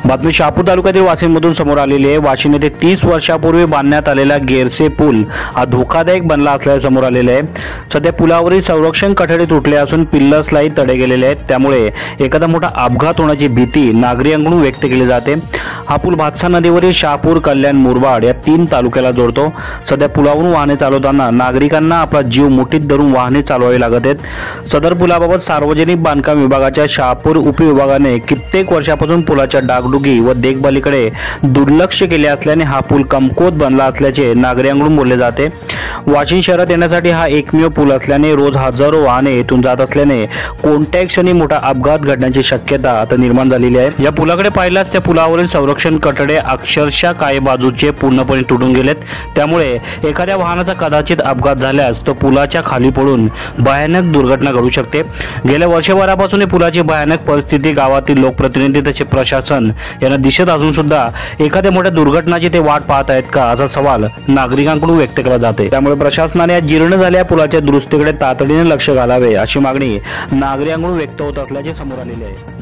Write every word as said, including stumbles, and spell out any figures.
बातमी शहापूर तालुक्यातील वाशिममधून समोर आलेली आहे। वाशिम येथे तीस वर्षापूर्वी बांधण्यात आलेला गेरसे पूल हा धोकादायक बनला असल्याचे समोर आलेले आहे। सध्या पुलावरील संरक्षण कठडे तुटले असून पिल्लर्सलाही तडे गेलेले आहेत, त्यामुळे एखादा मोठा अपघात होण्याची भीती नागरिकांकडून व्यक्त केली जाते। हा पूल भातसा नदीवरील शहापूर, कल्याण, मुरबाड या तीन तालुक्याला जोडतो। सध्या पुलावरून वाहने चालवताना नागरिकांना आपला जीव मुठीत धरून वाहने चालवावी लागत आहेत। सदर पुलाबाबत सार्वजनिक बांधकाम विभागाच्या शहापूर उपविभागाने कित्येक वर्षापासून पुलाच्या डागडुगी व देखभालीकडे दुर्लक्ष केले असल्याने हा पूल कमकुवत बनला असल्याचे नागरिकांकडून बोलले जाते। वाशिम शहरात येण्यासाठी हा एकमेव पूल असल्याने रोज हजारो वाहने येथून जात असल्याने कोणत्याही क्षणी मोठा अपघात घडण्याची शक्यता आता निर्माण झालेली आहे। या पुलाकडे पाहिल्यास त्या पुलावरील संरक्षण कठडे अक्षरशः काही बाजूचे पूर्णपणे तुटून गेलेत, त्यामुळे एखाद्या वाहनाचा कदाचित अपघात झाल्यास तो पुलाच्या खाली पडून भयानक दुर्घटना घडू शकते। गेल्या वर्षभरापासून पुलाची भयानक परिस्थिती गावातील लोकप्रतिनिधी तसे प्रशासन यांना दिसत असून सुद्धा एखाद्या मोठ्या दुर्घटनाची ते वाट पाहत आहेत का, असा सवाल नागरिकांकडून व्यक्त केला जाते। त्यामुळे प्रशासनाने या जीर्ण झालेल्या पुलाच्या दुरुस्तीकडे तातडीने लक्ष घालावे अशी मागणी नागरिकांकडून व्यक्त होत असल्याचे समोर आलेले आहे।